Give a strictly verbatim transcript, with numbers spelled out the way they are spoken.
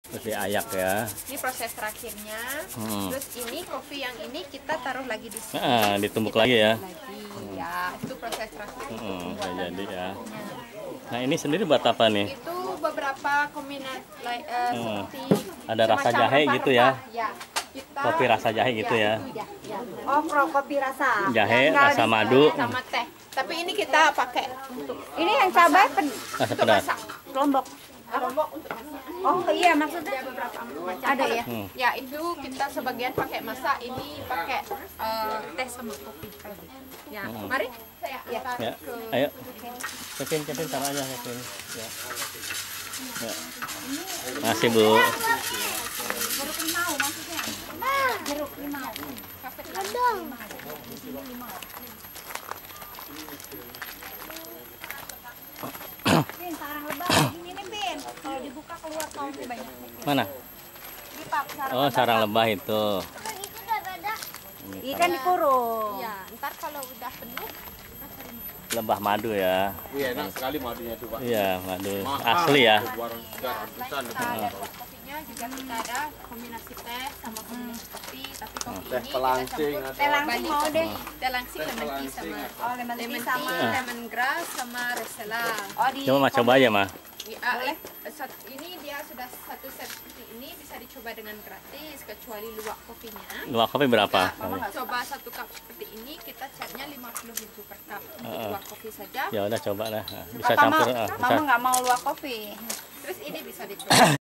Terus diayak ya. Ini proses terakhirnya. Hmm. Terus ini kopi yang ini kita taruh lagi di sini. Nah, ditumbuk Kita lagi ya. Lagi. Ya, itu proses terakhir. Hmm, udah pembuatan jadi ya. kopinya. Nah, ini sendiri buat apa nih? Itu beberapa kombinasi like, uh, Hmm. seperti Ada rasa semacam jahe gitu ya? rempah-rempah. Ya. Kita, Kopi rasa jahe gitu ya. Itu ya, ya. Oh, pro kopi rasa. Jahe, Yang rasa di- madu. Sama teh. Tapi ini kita pakai untuk Ini yang cabai pen Rasa untuk pedas. masak. lombok. Lombok untuk masak. Oh iya, maksudnya Ada beberapa macam. ada ya. Hmm. Ya, itu kita sebagian pakai masak, ini pakai eh, teh sama kopi. Ya, mari saya Ya. antar Ya, ke ayo. Kevin, Kevin, taruh aja Kevin. Ya. Ya. Masih Bu. Jeruk limau maksudnya. Jeruk limau. kafe. Bin, sarang lebah begini nih, Bin. Kalau dibuka keluar kaumnya banyak. Mana? Di pap sarang Oh, lebah. sarang lebah itu. Ikan dikurung. Ya, ntar kalau udah penuh, Lebah madu ya. Iya, enak sekali madunya itu, Pak. Iya, madu Mahal. asli ya. Warung segar ratusan itu. kita ada buat kopinya juga kita ada kombinasi teh sama kombinasi kopi, tapi kopi Teh ini pelangsing kita campur atau- Teh langsing banyak mau kopi. deh. Teh langsing, Teh lemon tea pelangsing sama atau- Oh, lemon tea lemon sama. tea, lemon grass sama rosella. Oh, di Coba Mas coba aja, Mas. Ya, eh, sat- ini dia sudah satu set seperti ini bisa dicoba dengan gratis kecuali luwak kopinya. Luwak kopi berapa? Kita coba satu cup seperti ini kita charge-nya lima puluh ribu per cup untuk Heeh. luwak kopi saja. Ya udah coba lah. Bisa Papa campur. mau, ah, bisa. Mama nggak mau luak kopi. Terus ini bisa dicoba.